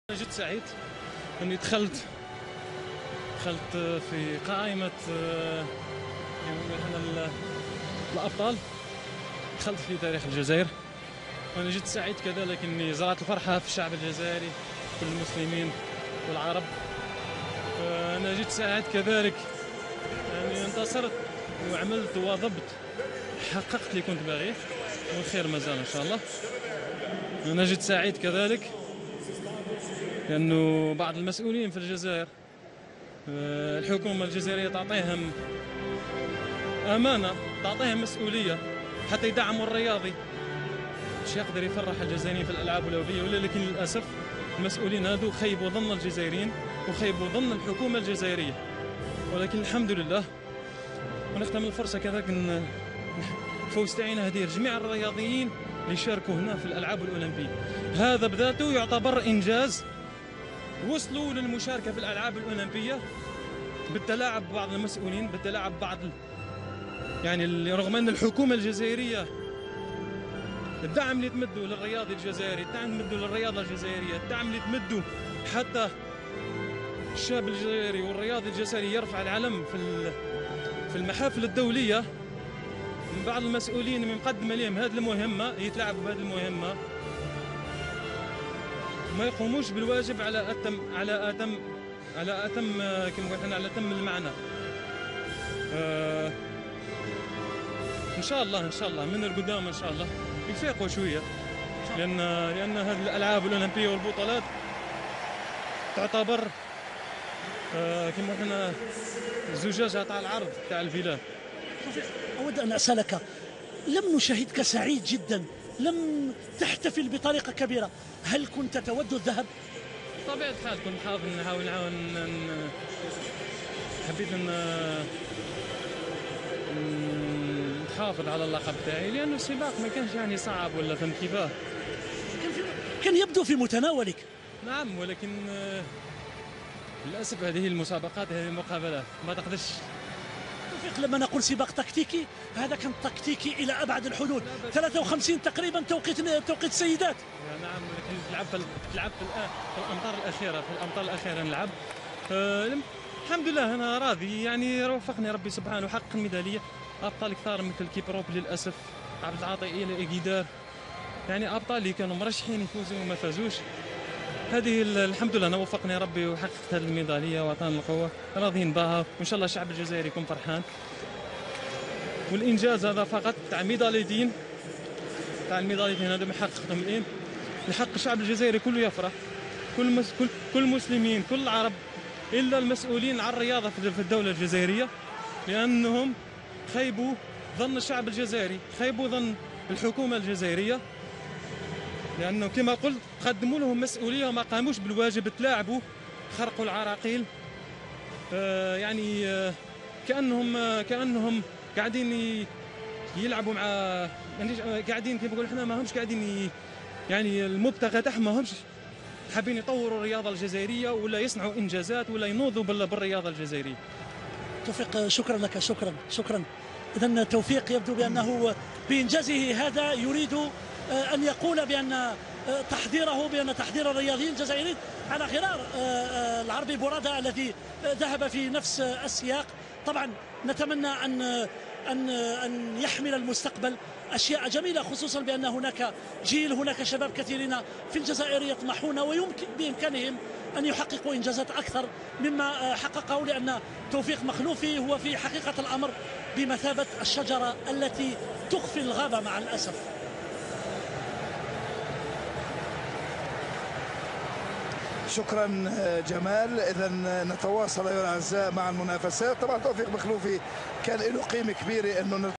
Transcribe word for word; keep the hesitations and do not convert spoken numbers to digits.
أنا جد سعيد أني دخلت دخلت في قائمة يعني الأبطال، دخلت في تاريخ الجزائر. وأنا جد سعيد كذلك أني زرعت الفرحة في الشعب الجزائري، كل المسلمين والعرب. أنا جد سعيد كذلك أني انتصرت وعملت وضبط، حققت اللي كنت باغيه، والخير مازال إن شاء الله. أنا جد سعيد كذلك لأنه بعض المسؤولين في الجزائر الحكومة الجزائرية تعطيهم أمانة، تعطيهم مسؤولية حتى يدعموا الرياضي باش يقدر يفرح الجزائريين في الألعاب الأولمبية. ولكن للأسف المسؤولين هذو خيبوا ظن الجزائريين وخيبوا ظن الحكومة الجزائرية. ولكن الحمد لله، ونختم الفرصة كذلك فوز تاعنا هدية لجميع الرياضيين اللي شاركوا هنا في الألعاب الأولمبية. هذا بذاته يعتبر إنجاز، وصلوا للمشاركة في الألعاب الأولمبية بالتلاعب بعض المسؤولين، بالتلاعب بعض يعني رغم أن الحكومة الجزائرية الدعم اللي تمدوا للرياضي الجزائري، الدعم اللي تمدوا للرياضة الجزائرية، الدعم اللي تمدوا حتى الشاب الجزائري والرياضي الجزائري يرفع العلم في في المحافل الدولية. من بعض المسؤولين من مقدمة لهم هذه المهمة يتلاعبوا بهذه المهمة، ما يقوموش بالواجب على أتم على أتم على أتم كما قلنا على أتم المعنى. آه إن شاء الله إن شاء الله من القدام إن شاء الله يفيقوا شوية، لأن لأن هذه الألعاب الأولمبية والبطولات تعتبر آه كما قلنا زجاجة تاع العرض تاع البلاد. أود أن أسألك، لم نشاهدك سعيد جدا، لم تحتفل بطريقة كبيرة، هل كنت تود الذهب؟ بطبيعة الحال كنت حاول نحاول نحاول حبيت ان نحافظ على اللقب تاعي، لأنه السباق ما كانش يعني صعب ولا فهمت كيفاه، كان يبدو في متناولك. نعم، ولكن للأسف هذه المسابقات هذه المقابلات ما تقدرش. لما نقول سباق تكتيكي، هذا كان تكتيكي الى ابعد الحدود. ثلاثة وخمسين تقريبا توقيت توقيت السيدات. نعم، ولكن تلعب في تلعب في الامطار الاخيره في الامطار الاخيره نلعب. أه الحمد لله انا راضي، يعني وفقني ربي سبحانه وحقق الميداليه. ابطال كثار مثل كيبروب للاسف، عبد العاطي الى ايجيدار، يعني ابطال اللي كانوا مرشحين يفوزوا وما فازوش. هذه الحمد لله انا وفقني ربي وحققت هذه الميداليه واعطاني القوه، راضيين بها، وان شاء الله الشعب الجزائري يكون فرحان. والانجاز هذا فقط تاع ميداليتين تاع الميداليتين هذا ما حققتهم الان، لحق الشعب الجزائري كله يفرح، كل مس... كل كل المسلمين كل العرب، الا المسؤولين عن الرياضه في الدوله الجزائريه، لانهم خيبوا ظن الشعب الجزائري، خيبوا ظن الحكومه الجزائريه، لأنه كما قلت قدموا لهم مسؤولية وما قاموش بالواجب، تلاعبوا، خرقوا العراقيل. آه يعني آه كأنهم آه كأنهم قاعدين يلعبوا مع يعني قاعدين كيف نقول احنا ما همش قاعدين يعني المبتغى تاعهم ما همش حابين يطوروا الرياضة الجزائرية ولا يصنعوا إنجازات ولا ينوضوا بالرياضة الجزائرية. توفيق، شكرا لك، شكرا شكرا. إذن توفيق يبدو بأنه بإنجازه هذا يريد أن يقول بأن تحضيره بأن تحضير الرياضيين الجزائريين على غرار العربي بورادة الذي ذهب في نفس السياق. طبعا نتمنى أن أن أن يحمل المستقبل أشياء جميلة، خصوصا بأن هناك جيل، هناك شباب كثيرين في الجزائر يطمحون ويمكن بإمكانهم أن يحققوا إنجازات أكثر مما حققه، لأن توفيق مخلوفي هو في حقيقة الأمر بمثابة الشجرة التي تخفي الغابة مع الأسف. شكرا جمال. اذا نتواصل ايها الاعزاء مع المنافسات. طبعا توفيق مخلوفي كان له قيمه كبيره انه